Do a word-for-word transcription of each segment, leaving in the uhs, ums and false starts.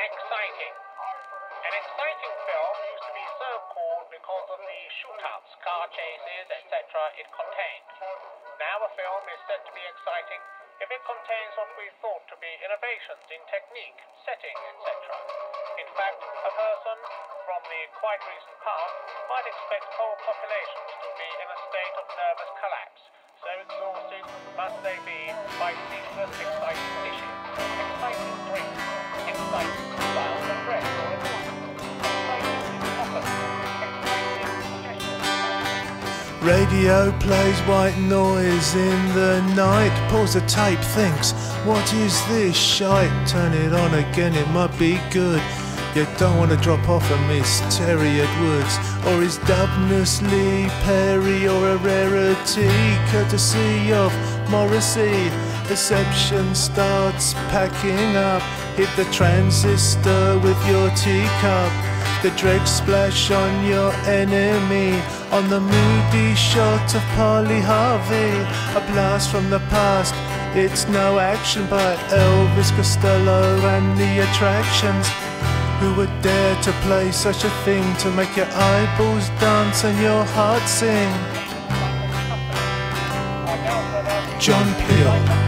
Exciting. An exciting film used to be so called because of the shoot-ups, car chases, et cetera it contained. Now a film is said to be exciting if it contains what we thought to be innovations in technique, setting, et cetera. In fact, a person from the quite recent past might expect whole populations to be in a state of nervous collapse. So exhausted must they be by ceaseless exciting dishes, exciting drinks, exciting styles of dress or equipment, exciting offers, exciting suggestions. Radio plays white noise in the night. Pause the tape, thinks, what is this shite? Turn it on again, it might be good. You don't want to drop off a Miss Terry Edwards, or is dubness Lee Perry, or a rarity courtesy of Morrissey. Perception starts packing up. Hit the transistor with your teacup. The dregs splash on your enemy. On the moody shot of Harvey, a blast from the past. It's no action by Elvis, Costello and the Attractions. Who would dare to play such a thing, to make your eyeballs dance and your heart sing? John Peel.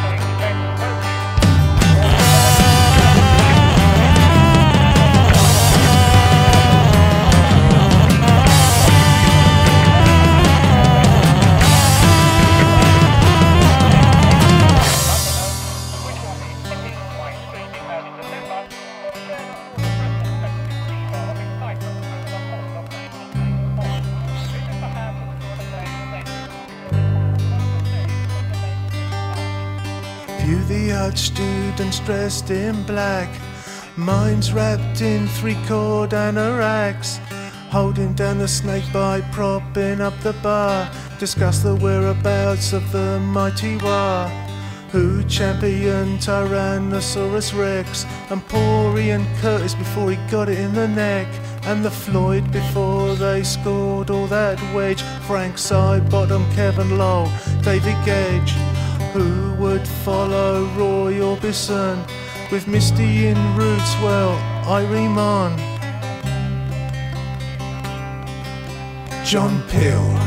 View the art students dressed in black, minds wrapped in three-chord anoraks, holding down the snakebite, propping up the bar. Discuss the whereabouts of the mighty war. Who championed Tyrannosaurus Rex, and Paury and Curtis before he got it in the neck, and the Floyd before they scored all that wedge. Frank side bottom, Kevin Lowe, David Gedge. Who would follow Roy Orbison with Misty in roots? Well, Irene Mon. John Peel.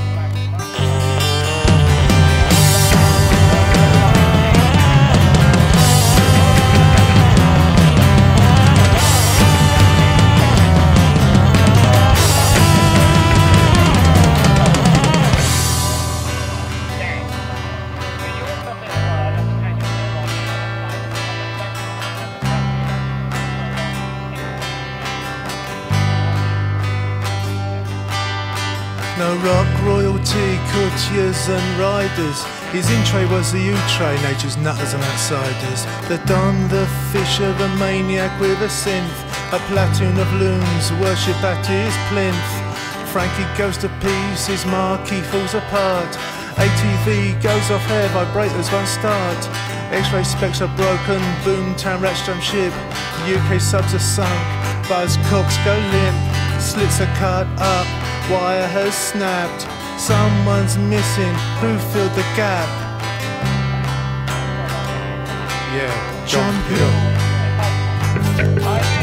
No rock royalty, courtiers and riders. His in-tray was the U-tray, nature's nutters and outsiders. The Don, the Fisher, the maniac with a synth. A platoon of loons worship at his plinth. Frankie goes to pieces, Marquis falls apart. A T V goes off air, vibrators won't start. X-ray specs are broken, boom, T-Rex jump ship. U K subs are sunk, buzz cocks go limp. Slits are cut up, wire has snapped. Someone's missing, who filled the gap? Yeah, John Peel.